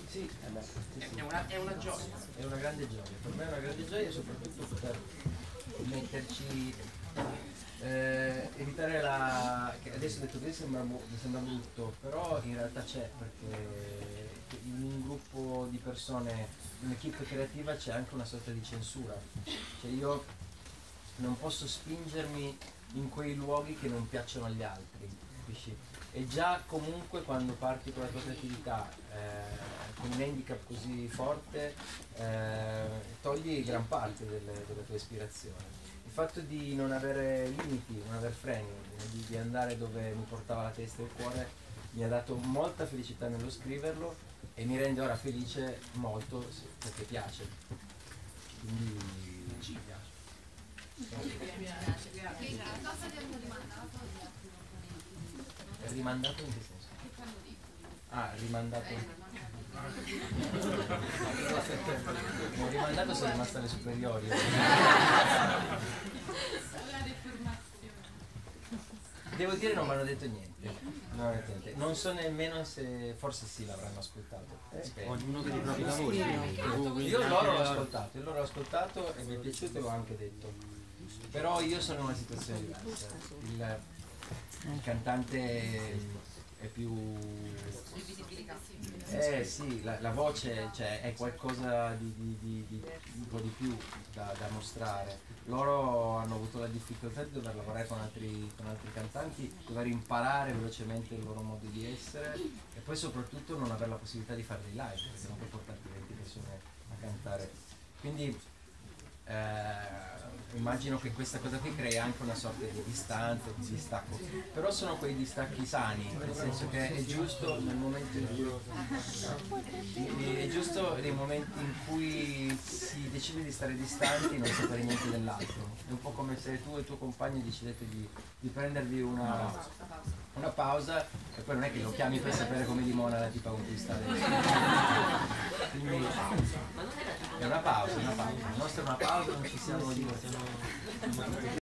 Sì, sì. È una gioia. È una grande gioia, per me è una grande gioia, soprattutto poter metterci, evitare che adesso detto così mi sembra brutto, però in realtà c'è, perché in un gruppo di persone, un'equipe creativa, c'è anche una sorta di censura, cioè io non posso spingermi in quei luoghi che non piacciono agli altri, capisci? E già comunque quando parti con la tua creatività con un handicap così forte togli gran parte della tua ispirazione. Il fatto di non avere limiti, non avere freni, di andare dove mi portava la testa e il cuore mi ha dato molta felicità nello scriverlo e mi rende ora felice molto perché piace. Quindi ci piace. Cosa ti hanno rimandato? Rimandato in che senso? Ah, rimandato. Rimandato sono rimasto alle superiori. Devo dire non mi hanno detto niente. Non so nemmeno se, forse sì l'avranno ascoltato. Ognuno per i propri lavori. Io loro l'ho ascoltato e mi è piaciuto e l'ho anche detto. Però io sono in una situazione diversa. Il cantante è più... sì, la voce, cioè, è qualcosa di un po' di più da mostrare. Loro hanno avuto la difficoltà di dover lavorare con altri cantanti, dover imparare velocemente il loro modo di essere e poi soprattutto non avere la possibilità di fare dei live, perché non puoi portarti 20 persone a cantare. Quindi immagino che questa cosa qui crea anche una sorta di distanza, di distacco, però sono quei distacchi sani, nel senso che è giusto nel momento in cui è giusto nei momenti in cui si decide di stare distanti e non sapere niente dell'altro. È un po' come se tu e il tuo compagno decidete di prendervi una pausa e poi non è che lo chiami per sapere come dimora la tipa con cui stare. Quindi è una pausa, la nostra è una pausa, non ci siamo divertiti.